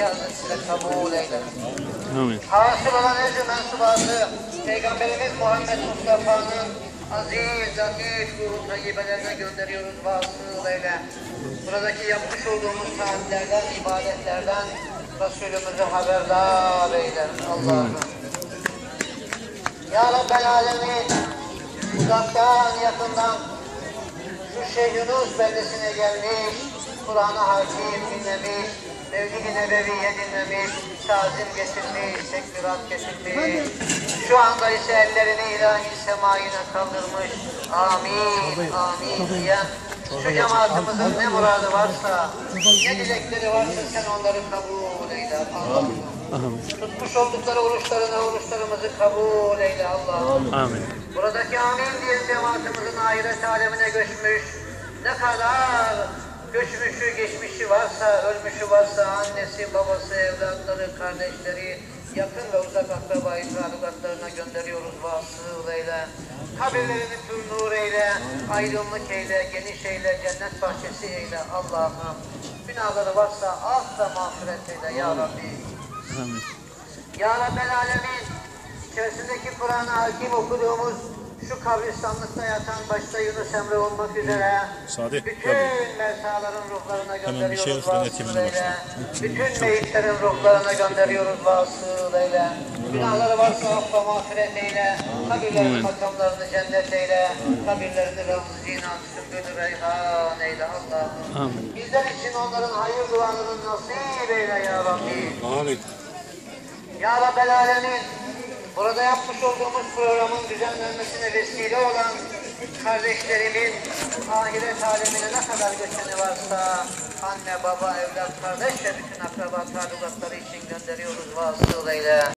fedakarlıkla kabul eyle. Amin. Hasıl olan özü mensubatı Peygamberimiz Muhammed Mustafa'nın aziz, latif ruhu tayyibelerine gönderiyoruz, vasıl eyle. Buradaki yapmış olduğumuz saatlerden, ibadetlerden Resulümüzü haberdar eyle Allah'ım. Ya Rabbel Alemin, uzaktan yakından şu Şeyh Yunus beldesine gelmiş, Kur'an-ı Hakim dinlemiş, Mevlid-i Nebevi'ye dinlemiş, tazim getirmiş, tekbirat getirmiş. Şu anda ise ellerini ilahi semayine kaldırmış. Amin, amin diyen şu cemaatimizin ne muradı varsa, ne dilekleri varsa sen onları kabul eyle Allah'ım. Tutmuş oldukları oruçlarımızı kabul eyle Allah'ım. Amin. Buradaki amin diyen cemaatimizin ahiret alemine göçmüş, ne kadar göçmüşü, geçmişi varsa, ölmüşü varsa, annesi, babası, evlatları, kardeşleri, yakın ve uzak akrabayı talukatlarına gönderiyoruz, vasıl eyle. Kabirlerini pür nur eyle, aydınlık eyle, geniş eyle, cennet bahçesi eyle Allah'ım. Günahları varsa af da mağfiret eyle ya Rabbi. Amin. Ya Rabbel Alemin, içerisindeki Kur'an-ı Hakim okuduğumuz şu kabristanlıkta yatan başta Yunus Emre olmak üzere bütün mevtaların ruhlarına gönderiyoruz, vasıl eyle. Bütün meyitlerin ruhlarına gönderiyoruz, vasıl eyle. Günahları varsa affa mağfiret eyle. Kabirlerin makamlarını cennet eyle. Kabirlerini ravz-ı cinan, sümbül reyhan eyle Allah'ım. Bizler için onların hayır dualarını nasip eyle ya Rabbi. Amin. Ya Rabbel Alemin, burada yapmış olduğumuz programın düzenlenmesine vesile olan kardeşlerimin ahiret alemine ne kadar göçeni varsa anne, baba, evlat, kardeş ve bütün akraba talukatları için gönderiyoruz, vasıl eyle.